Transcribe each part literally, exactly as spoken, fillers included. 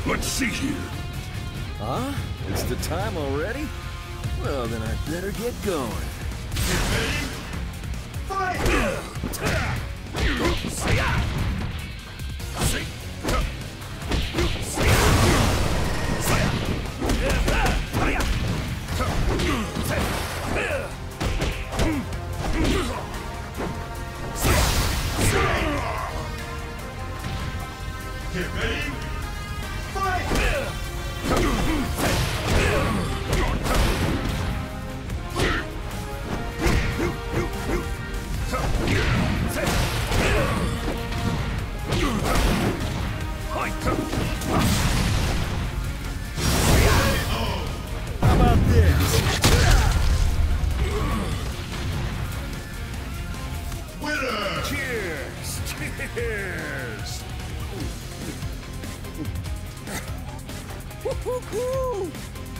Let's see here. Huh? It's the time already? Well, then I better get going. Get ready. Fight! Get ready. How about this? Winner! Cheers! Cheers! Woo-hoo-hoo!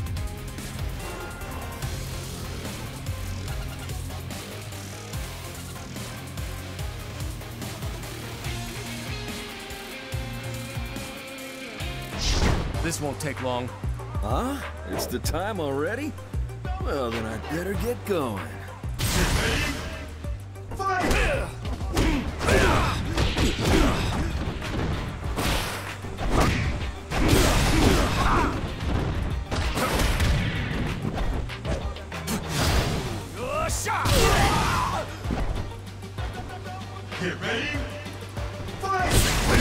This won't take long. Huh? It's the time already? Well, then I better get going. Get ready. Fight! Get ready. Fight!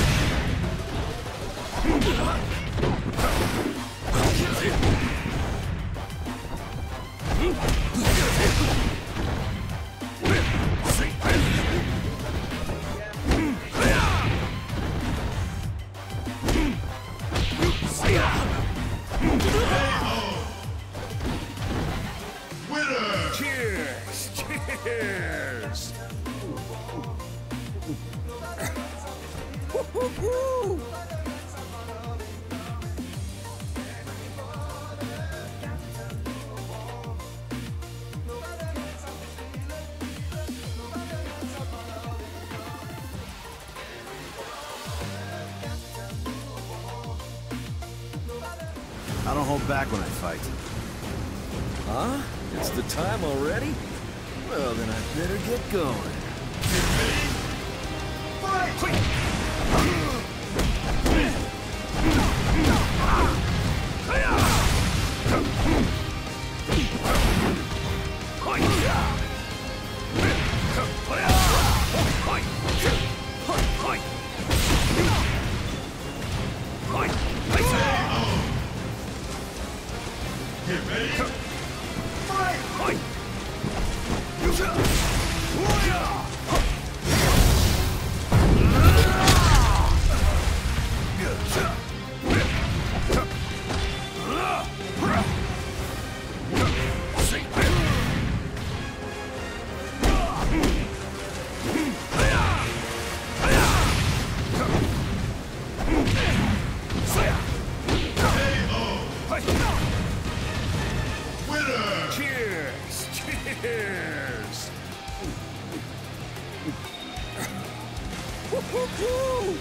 Winner! Cheers! Cheers! Woo-hoo-hoo! I don't hold back when I fight. Huh? It's the time already? Well, then I better get going. Get ready. Fight! Get ready. Fight! Winner! Cheers! Cheers! Woo-hoo-hoo!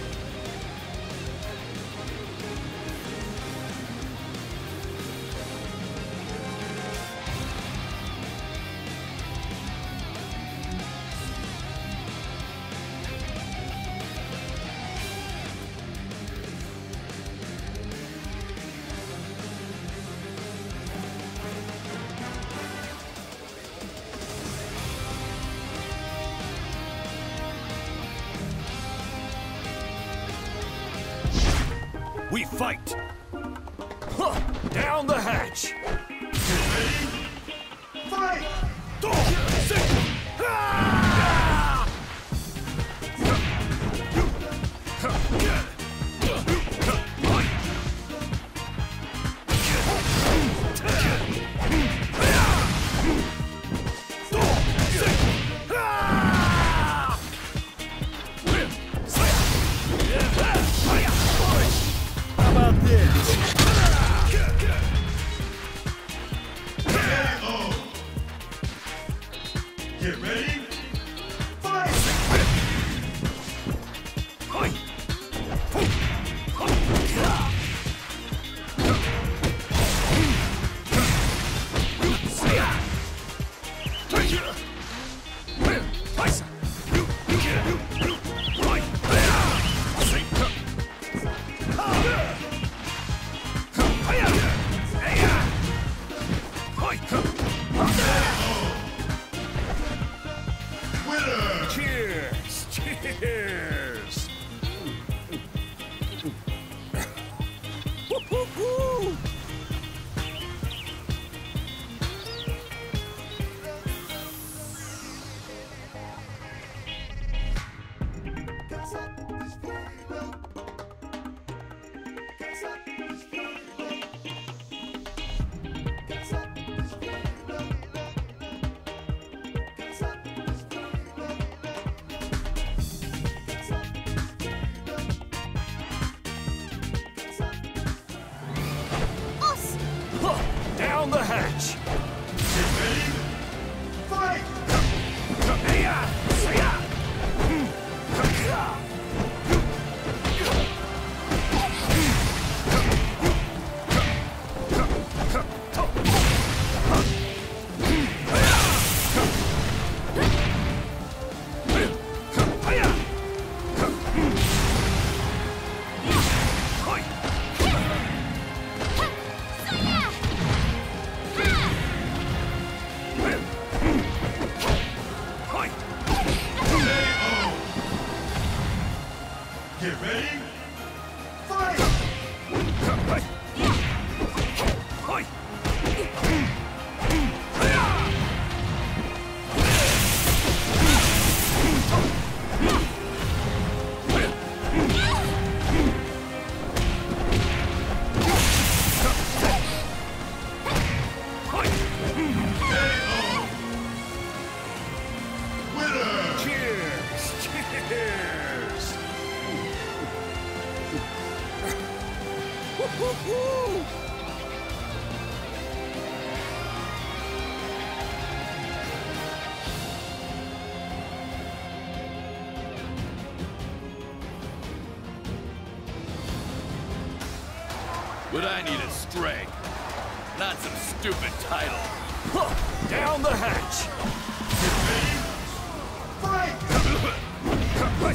We fight! Huh. Down the hatch! Fight! How about this? Cheers! Woo-hoo-hoo! Down the hatch! Get ready. Fight! Get ready. Fight! Winner! Cheers! Cheers! Woo-hoo-hoo! What I need is strength, not some stupid title. Huh, down the hatch! Fight!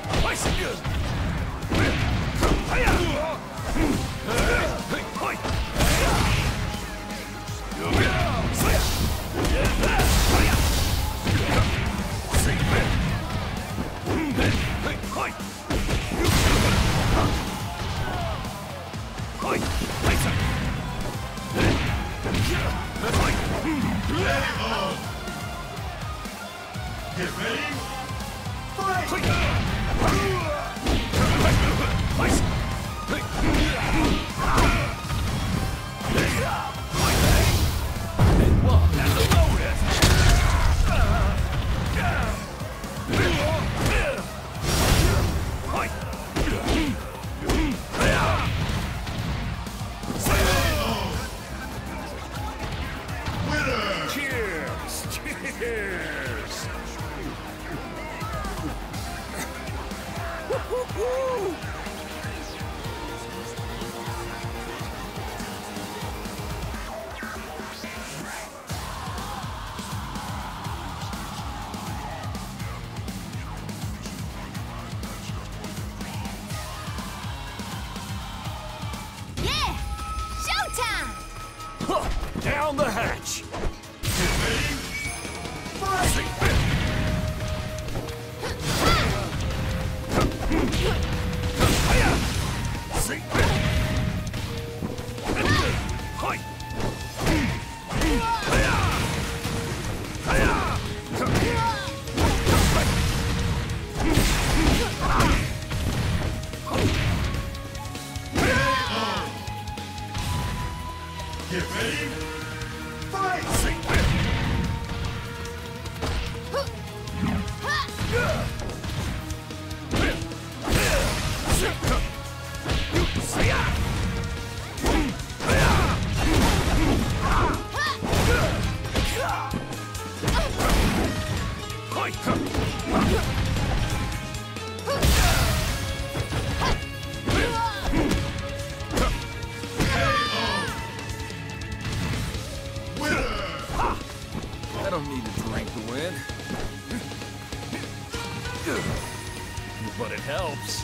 Get ready. Fight! Winner! Cheers! Cheers! Woo-hoo-hoo! Yeah! Showtime! Huh, down the hatch! Get ready. Fight! Get ready. Fight! I don't need to drink to win. But it helps.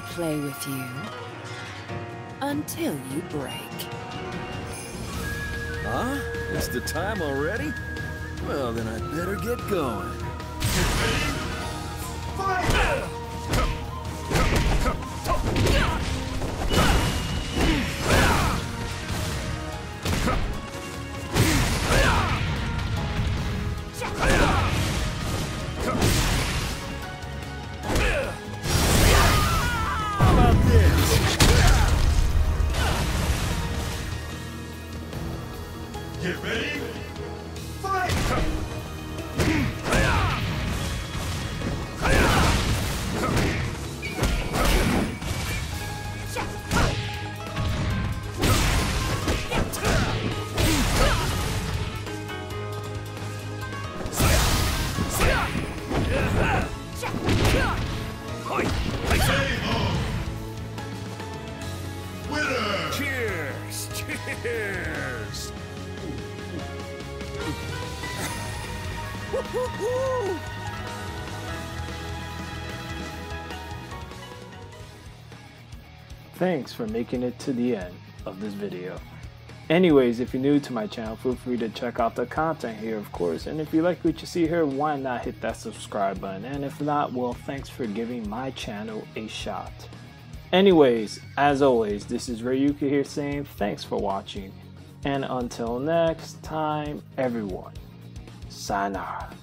play with you until you break. Huh? It's the time already? Well, then I better get going. Get ready. Fight! How about this? Get ready. Fight! Winner! Cheers! Cheers! Thanks for making it to the end of this video. Anyways, if you're new to my channel, feel free to check out the content here, of course. And if you like what you see here, why not hit that subscribe button? And if not, well, thanks for giving my channel a shot. Anyways, as always, this is Ryuka here saying thanks for watching. And until next time, everyone, sayonara.